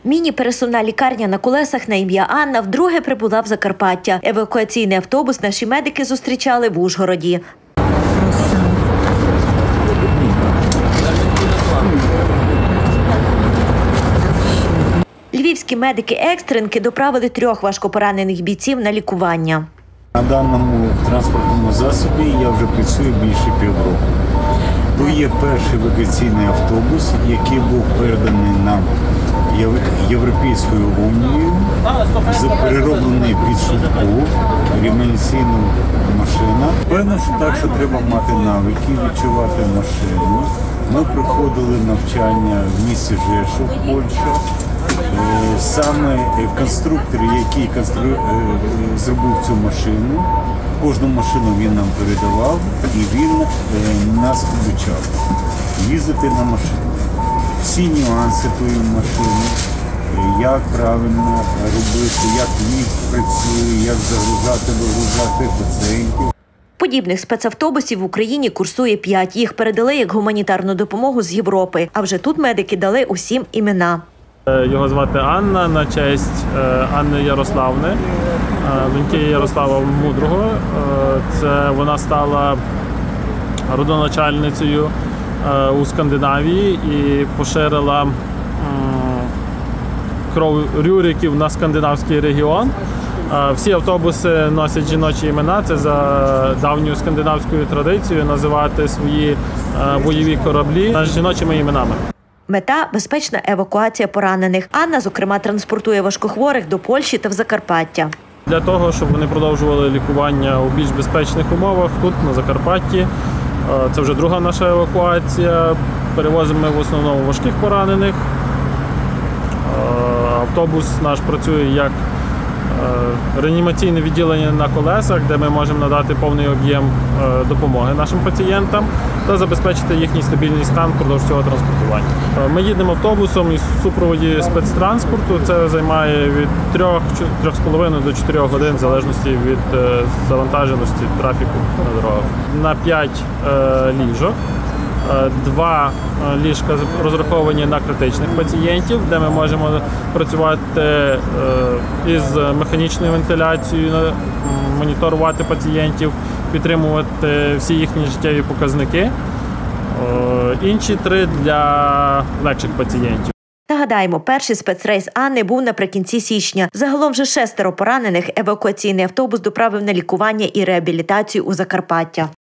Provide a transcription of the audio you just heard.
Міні-пересувна лікарня на колесах на ім'я Анна вдруге прибула в Закарпаття. Евакуаційний автобус наші медики зустрічали в Ужгороді. Львівські медики-екстренки доправили 3 важкопоранених бійців на лікування. На даному транспортному засобі я вже працюю більше півроку. То є перший евакуаційний автобус, який був переданий нам Європейською Унією, перероблений під швидку, реанімаційну машину. Певно, що так, що треба мати навики, відчувати машину. Ми проходили навчання в місті Жешув, Польща. Саме конструктор, який зробив цю машину, кожну машину він нам передавав і він нас обучав їздити на машині. Всі нюанси тої машини, як правильно робити, як ліфт працює, як загружати, вигружати пацієнтів. Подібних спецавтобусів в Україні курсує 5. Їх передали як гуманітарну допомогу з Європи. А вже тут медики дали усім імена. Його звати Анна на честь Анни Ярославни, доньки Ярослава Мудрого. Вона стала родоначальницею у Скандинавії і поширила кров Рюриків на скандинавський регіон. Всі автобуси носять жіночі імена. Це за давньою скандинавською традицією називати свої бойові кораблі жіночими іменами. Мета – безпечна евакуація поранених. Анна, зокрема, транспортує важкохворих до Польщі та в Закарпаття. Для того, щоб вони продовжували лікування у більш безпечних умовах тут, на Закарпатті. Це вже друга наша евакуація. Перевозимо ми в основному важких поранених. Автобус наш працює як реанімаційне відділення на колесах, де ми можемо надати повний об'єм допомоги нашим пацієнтам та забезпечити їхній стабільний стан впродовж цього транспортування. Ми їдемо автобусом із супроводі спецтранспорту. Це займає від 3,5 до 4 годин в залежності від завантаженості трафіку на дорогах. На 5 ліжок. 2 ліжка розраховані на критичних пацієнтів, де ми можемо працювати із механічною вентиляцією, моніторувати пацієнтів, підтримувати всі їхні життєві показники. Інші 3 для легших пацієнтів. Нагадаємо, перший спецрейс Анни був наприкінці січня. Загалом вже 6 поранених евакуаційний автобус доправив на лікування і реабілітацію у Закарпаття.